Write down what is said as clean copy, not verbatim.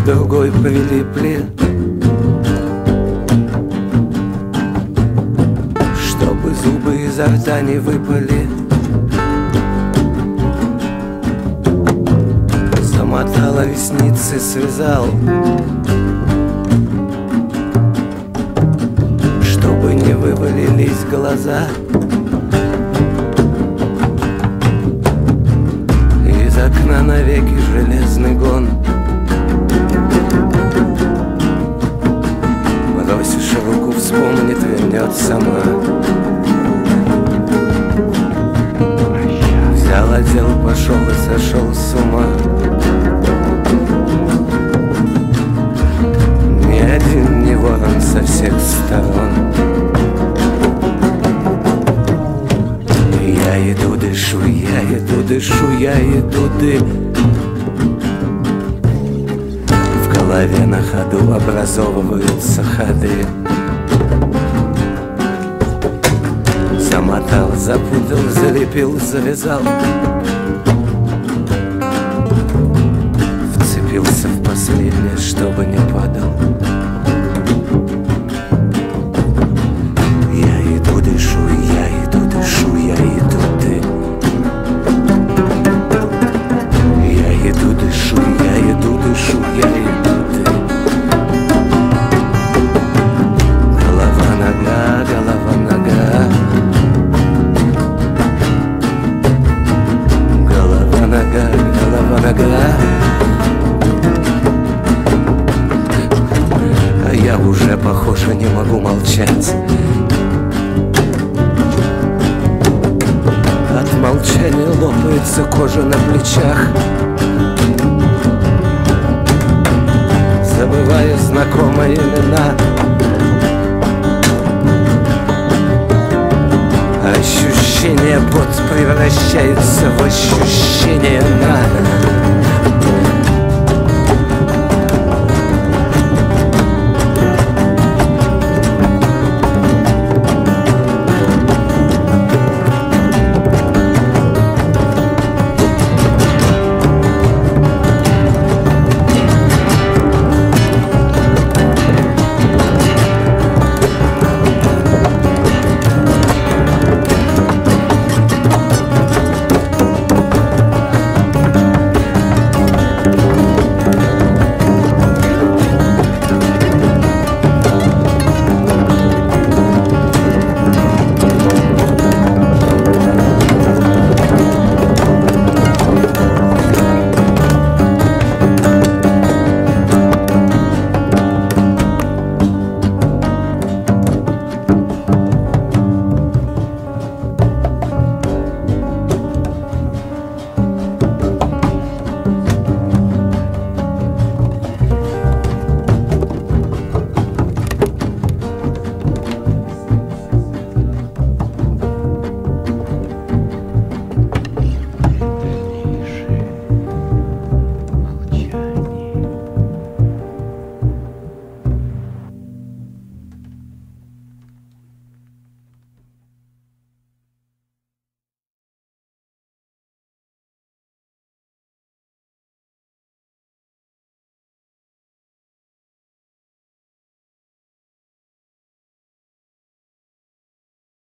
к другой прилипли, чтобы зубы изо рта не выпали. Замотала ресницы, связал, чтобы не вывалились глаза. Из окна навеки железный гон. Бросишь руку, вспомнит, вернет сама. Взял, одел, пошел и сошел с ума. Ни один не ворон со всех сторон. Я иду, дышу, я иду, дышу, я иду, В голове на ходу образовываются ходы. Замотал, запутал, залепил, завязал. Вцепился в последнее, чтобы не падал. Я иду, дышу, я иду, дышу, я иду, Я иду, дышу, я иду, дышу, я иду, Голова, нога, голова, нога. Голова, нога, голова, нога. А я уже, похоже, не могу молчать. От молчания лопается кожа на плечах. Забываю знакомые имена. Ощущение, пот превращается в ощущение на